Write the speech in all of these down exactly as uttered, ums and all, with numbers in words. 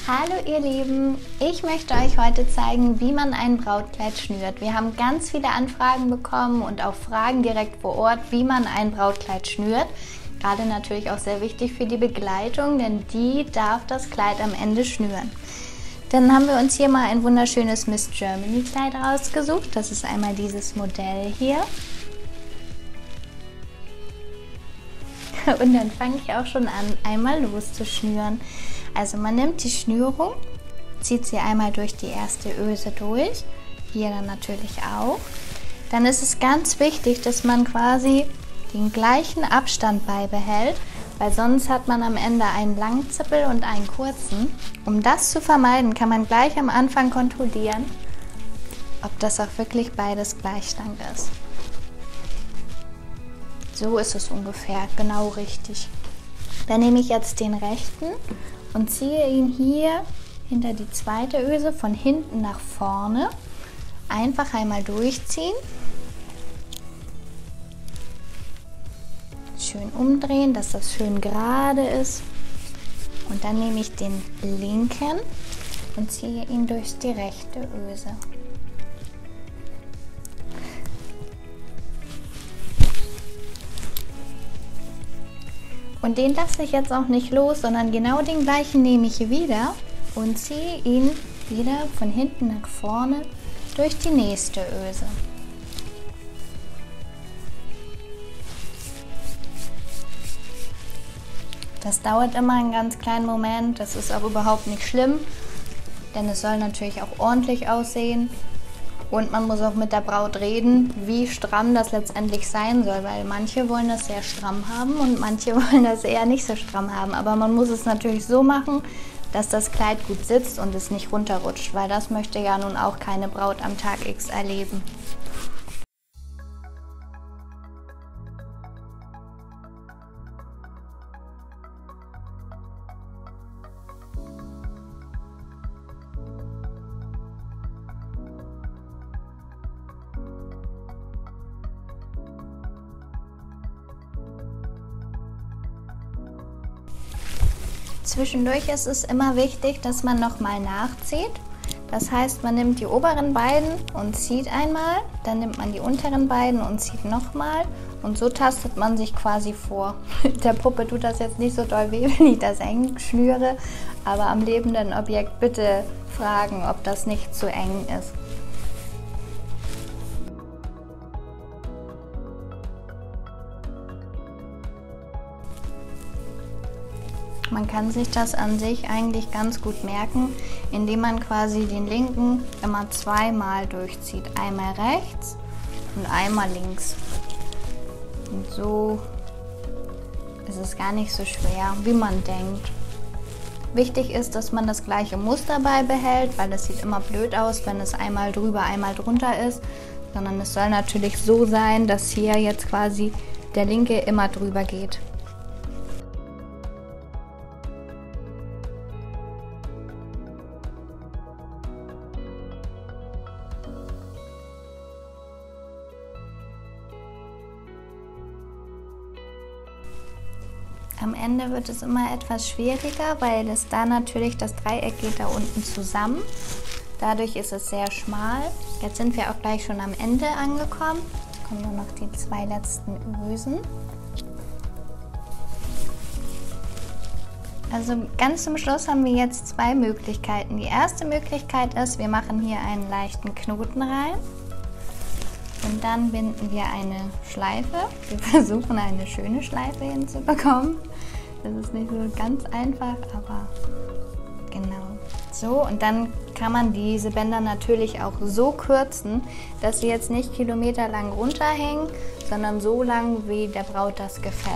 Hallo ihr Lieben, ich möchte euch heute zeigen, wie man ein Brautkleid schnürt. Wir haben ganz viele Anfragen bekommen und auch Fragen direkt vor Ort, wie man ein Brautkleid schnürt. Gerade natürlich auch sehr wichtig für die Begleitung, denn die darf das Kleid am Ende schnüren. Dann haben wir uns hier mal ein wunderschönes Miss Germany Kleid rausgesucht. Das ist einmal dieses Modell hier. Und dann fange ich auch schon an, einmal loszuschnüren. Also man nimmt die Schnürung, zieht sie einmal durch die erste Öse durch, hier dann natürlich auch. Dann ist es ganz wichtig, dass man quasi den gleichen Abstand beibehält, weil sonst hat man am Ende einen langen Zippel und einen kurzen. Um das zu vermeiden, kann man gleich am Anfang kontrollieren, ob das auch wirklich beides gleich lang ist. So ist es ungefähr, genau richtig. Dann nehme ich jetzt den rechten und ziehe ihn hier hinter die zweite Öse von hinten nach vorne. Einfach einmal durchziehen. Schön umdrehen, dass das schön gerade ist. Und dann nehme ich den linken und ziehe ihn durch die rechte Öse. Und den lasse ich jetzt auch nicht los, sondern genau den gleichen nehme ich wieder und ziehe ihn wieder von hinten nach vorne durch die nächste Öse. Das dauert immer einen ganz kleinen Moment, das ist auch überhaupt nicht schlimm, denn es soll natürlich auch ordentlich aussehen. Und man muss auch mit der Braut reden, wie stramm das letztendlich sein soll, weil manche wollen das sehr stramm haben und manche wollen das eher nicht so stramm haben. Aber man muss es natürlich so machen, dass das Kleid gut sitzt und es nicht runterrutscht, weil das möchte ja nun auch keine Braut am Tag X erleben. Zwischendurch ist es immer wichtig, dass man nochmal nachzieht. Das heißt, man nimmt die oberen beiden und zieht einmal, dann nimmt man die unteren beiden und zieht nochmal und so tastet man sich quasi vor. Der Puppe tut das jetzt nicht so doll weh, wenn ich das eng schnüre, aber am lebenden Objekt bitte fragen, ob das nicht zu eng ist. Man kann sich das an sich eigentlich ganz gut merken, indem man quasi den linken immer zweimal durchzieht. Einmal rechts und einmal links. Und so ist es gar nicht so schwer, wie man denkt. Wichtig ist, dass man das gleiche Muster beibehält, weil es sieht immer blöd aus, wenn es einmal drüber, einmal drunter ist. Sondern es soll natürlich so sein, dass hier jetzt quasi der linke immer drüber geht. Am Ende wird es immer etwas schwieriger, weil es da natürlich, das Dreieck geht da unten zusammen. Dadurch ist es sehr schmal. Jetzt sind wir auch gleich schon am Ende angekommen. Jetzt kommen nur noch die zwei letzten Ösen. Also ganz zum Schluss haben wir jetzt zwei Möglichkeiten. Die erste Möglichkeit ist, wir machen hier einen leichten Knoten rein. Und dann binden wir eine Schleife. Wir versuchen eine schöne Schleife hinzubekommen. Das ist nicht so ganz einfach, aber genau. So, und dann kann man diese Bänder natürlich auch so kürzen, dass sie jetzt nicht kilometerlang runterhängen, sondern so lang, wie der Braut das gefällt.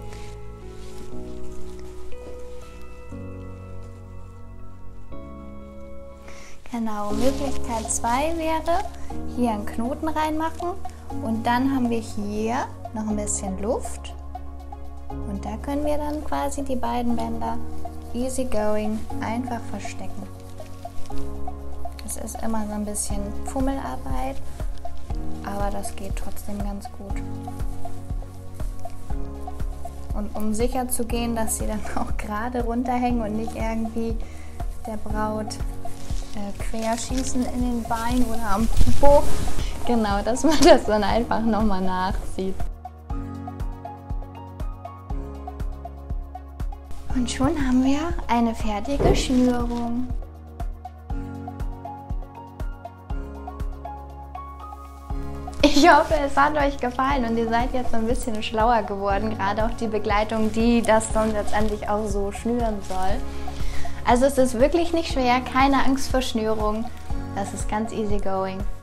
Genau, Möglichkeit zwei wäre, hier einen Knoten reinmachen und dann haben wir hier noch ein bisschen Luft und da können wir dann quasi die beiden Bänder easy going einfach verstecken. Es ist immer so ein bisschen Fummelarbeit, aber das geht trotzdem ganz gut. Und um sicher zu gehen, dass sie dann auch gerade runterhängen und nicht irgendwie der Braut äh, querschießen in den Beinen oder am Popo. Genau, dass man das dann einfach nochmal nachsieht. Und schon haben wir eine fertige Schnürung. Ich hoffe, es hat euch gefallen und ihr seid jetzt ein bisschen schlauer geworden, gerade auch die Begleitung, die das dann letztendlich auch so schnüren soll. Also es ist wirklich nicht schwer, keine Angst vor Schnürung, das ist ganz easy going.